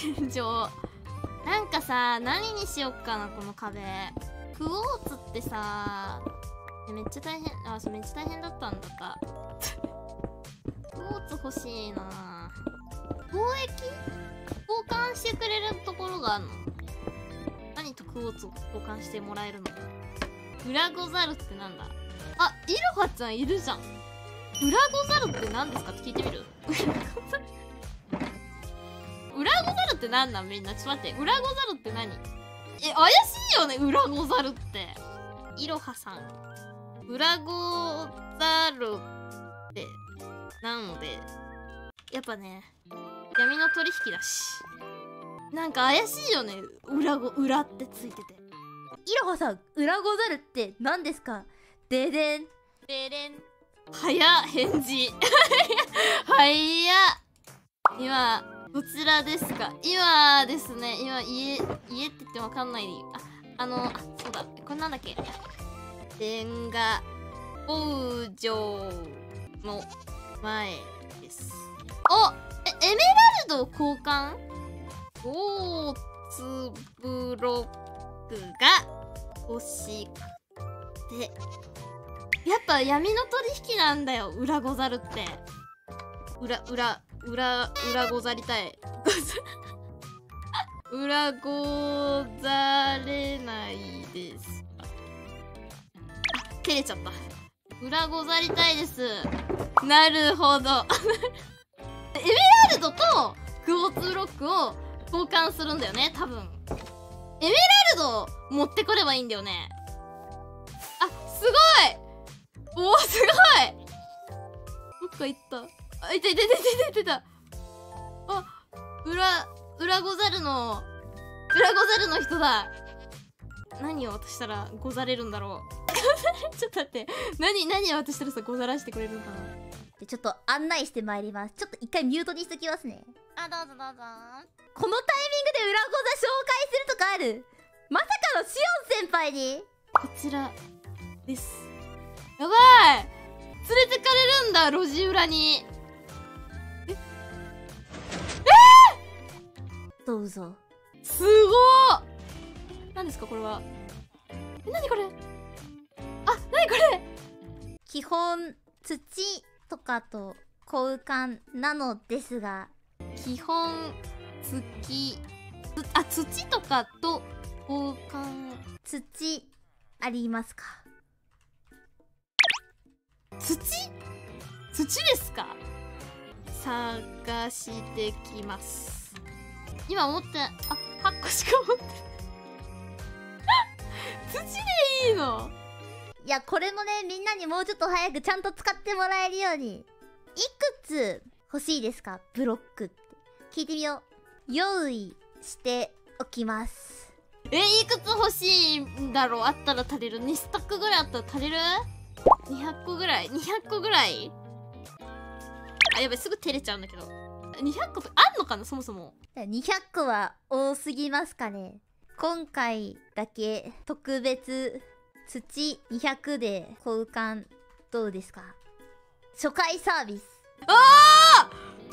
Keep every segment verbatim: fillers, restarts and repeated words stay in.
天井。なんかさ、何にしよっかな、この壁。クォーツってさ、めっちゃ大変、あ、そうめっちゃ大変だったんだった。クォーツ欲しいな。貿易交換してくれるところがあるの？何とクォーツを交換してもらえるの？裏ござるってなんだ？あ、イロハちゃんいるじゃん。裏ござるって何ですかって聞いてみる？裏ござるって何なん？みんなちょっと待って、裏ござるって何？え、怪しいよね、裏ござるって。いろはさん、裏ござるってなので、やっぱね、闇の取引だし、なんか怪しいよね、裏ご裏ってついてて。 いろはさん、裏ござるって何ですか？ででんででん。早っ返事。早っ。今どちらですか？今ですね、今家家って言ってもわかんない。あ、あの、あ、そうだ、これなんだっけ？レンガ工場の前です。お、え、エメラルド交換？ゴーツブロックが欲しくて。やっぱ闇の取引なんだよ、裏ござるって。裏、裏、裏、裏ござりたい。裏ござれないです。あ、照れちゃった。裏ござりたいです。なるほど。エメラルドとクォーツブロックを交換するんだよね、多分。エメラルド持ってこればいいんだよね。あ、すごい！おお、すごい！どっか行った。あ、いたいたいたいたいたいた。あ、裏、裏ござるの、裏ござるの人だ。何を渡したらござれるんだろう。ちょっと待って。何、何を渡したらさ、ござらしてくれるのかな。 で、ちょっと案内してまいります。ちょっと一回ミュートにしときますね。 あ、どうぞどうぞ。 このタイミングで裏ござ紹介するとかある？まさかのシオン先輩に？ こちらです。やばい！連れてかれるんだ、路地裏に。ええー、 どうぞ。 すごー！何ですかこれは。え、何これ？あ、何これ？ 基本土とかと交換なのですが、 基本土、あ、土とかと交換。 土ありますか？ 土？土ですか？探してきます。今持って、あ、はっこしか持ってない。土でいいの？ いや、これもね、みんなにもうちょっと早くちゃんと使ってもらえるように。いくつ欲しいですか？ブロックって。聞いてみよう。用意しておきます。 え、いくつ欲しいんだろう？あったら足りる？にスタックぐらいあったら足りる？にひゃっこぐらい？ にひゃっ 個ぐらい？あ、やばい、すぐ照れちゃうんだけど。にひゃっこあんのかな、そもそも。 にひゃっこは多すぎますかね。今回だけ特別土にひゃくで交換どうですか？初回サービス。 ああ！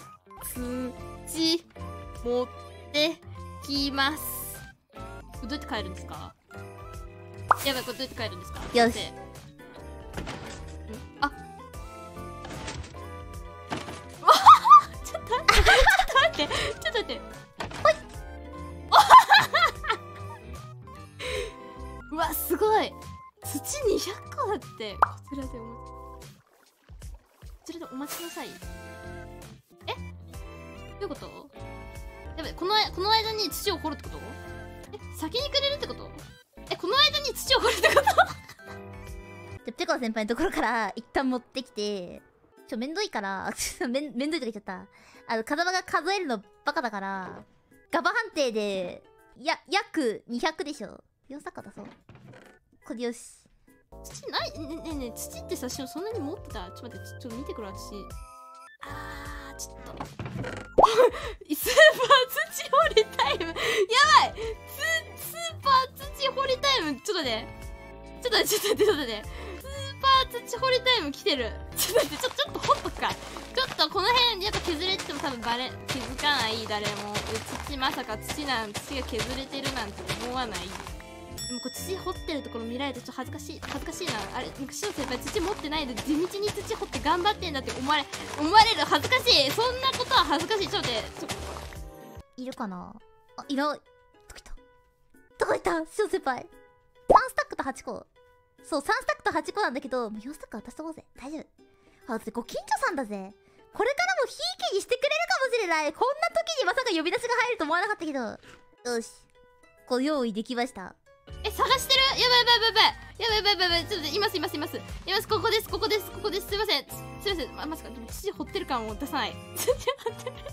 土持ってきます。これどうやって帰るんですか？やばい、これどうやって帰るんですか？ よし。 あちょっと待って、ちょっと待って、ちょっと待って。ほい。うわ、すごい。土にひゃっこだって。こちらでお待ち。こちらでお待ちなさい。え？どういうこと？やばい、このこの間に土を掘るってこと？え、先にくれるってこと？え、この間に土を掘るってこと？ で、ペコ先輩のところから一旦持ってきて、ちょ、めんどいから、めん、めんどいとか言っちゃった。あの、風間が数えるのバカだから、ガバ判定で、や、約にひゃくでしょ。よんサッカー出そう。これよし。 土ない？ねねえねえ、土ってさ、しおそんなに持ってた？ちょっと待って、ちょっと見てくる、私。あー、ちょっと。スーパー土掘りタイムやばい！ス、スーパー土掘りタイムちょっとね。ちょっと待って、ちょっと待って、ちょっと待って。スーパー土掘りタイム来てる。ちょっと待って、ちょ、ちょっと掘っとくか。ちょっとこの辺やっぱ削れてても多分バレ気づかない誰も。土まさか土なん土が削れてるなんて思わない。でもこう土掘ってるところ見られてちょっと恥ずかしい恥ずかしいな。あれなんかシオ先輩土持ってないで地道に土掘って頑張ってんだって思われ思われる。恥ずかしい。そんなことは恥ずかしい。ちょっと待ってちょっといるかなあ、いない。どこ行ったどこ行ったシオ先輩。さんスタックとはちこ。そう、さんスタックとはちこなんだけど、もうよんスタック渡しとこうぜ。大丈夫。あ、だってご近所さんだぜ。これからもひいきにしてくれるかもしれない。こんな時にまさか呼び出しが入ると思わなかったけど。よし。ご用意できました。 え、探してる。やばいやばいやばいやばいやばいやばいやばい。ちょっといますいますいますいます。ここですここですここです。すいませんすいません。あ、まさかでも土掘ってる感を出さない。土掘ってる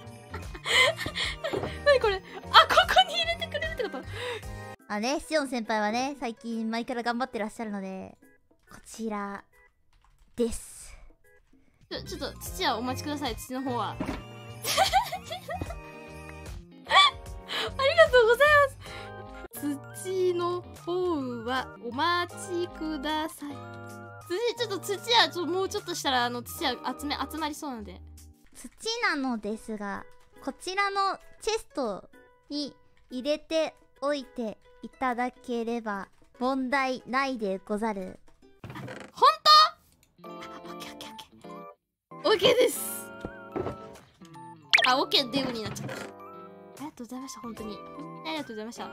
何これ。あ、ここに入れてくれるってこと。 あね、シオン先輩はね、最近前から頑張ってらっしゃるので、こちらです。 ちょ、ちょっと土はお待ちください。土の方はありがとうございます。土の方はお待ちください。土、ちょっと土はちょもうちょっとしたらあの土は集め集まりそうなので。 土なのですが、こちらのチェストに入れておいていただければ問題ないでござる。 本当？オッケーオッケーオッケー。オッケーです。あ、オッケーデブになっちゃった。ありがとうございました。本当に。ありがとうございました。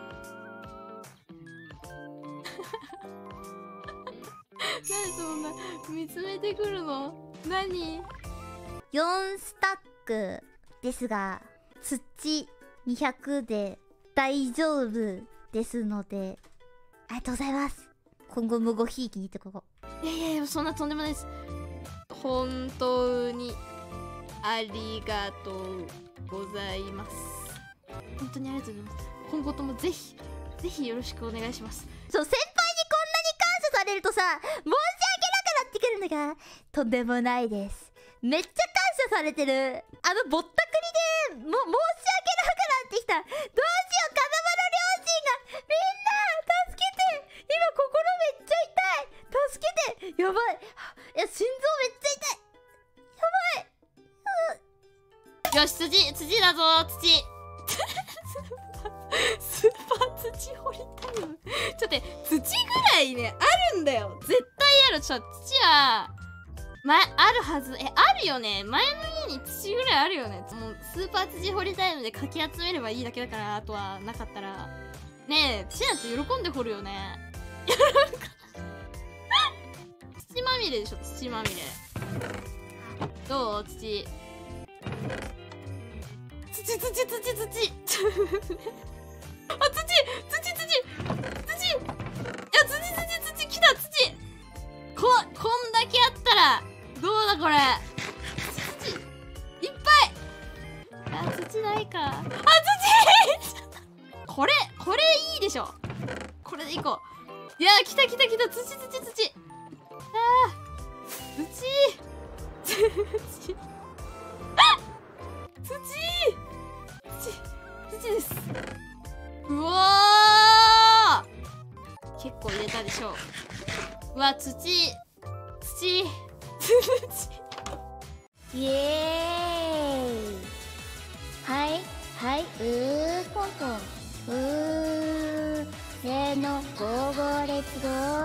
何そんな見つめてくるの？何？ よんスタックですが、土にひゃくで大丈夫ですので、ありがとうございます。今後もごひいきにってここ。 いやいやいや、そんなとんでもないです。本当にありがとうございます。本当にありがとうございます。今後ともぜひぜひよろしくお願いします。 そう、先輩にこんなに感謝されるとさ、申し訳なくなってくるのがとんでもないです。めっちゃ感謝されてる。あのぼったくりでも申し訳なくなってきた。どうしよう、風間の両親が。みんな助けて。今心めっちゃ痛い。助けて。やばい。いや、心臓めっちゃ痛い。やばい。 よし、土土だぞ土スーパー土掘りタイム。ちょっと待って、土ぐらいねあるんだよ。絶対ある。ちょっと土はま、あるはず。え、あるよね。前の家に土ぐらいあるよね。もうスーパー土掘りタイムでかき集めればいいだけだから。あとはなかったらねえ、土なんて喜んで掘るよね。土まみれでしょ。土まみれどう？土土土土土土あ、土土土土いや、土土土来た。土ここんだけあったらどうだこれ。土いっぱい。あ、土ないか。あ、土これこれいいでしょ。これでいこう。いやー、来た来た来た。土土土あー土土土土土です。うわー、結構入れたでしょう。うわ、土土土イエーイ。はいはい、うーポンポン、うーせーの、ゴーゴーレッツゴー。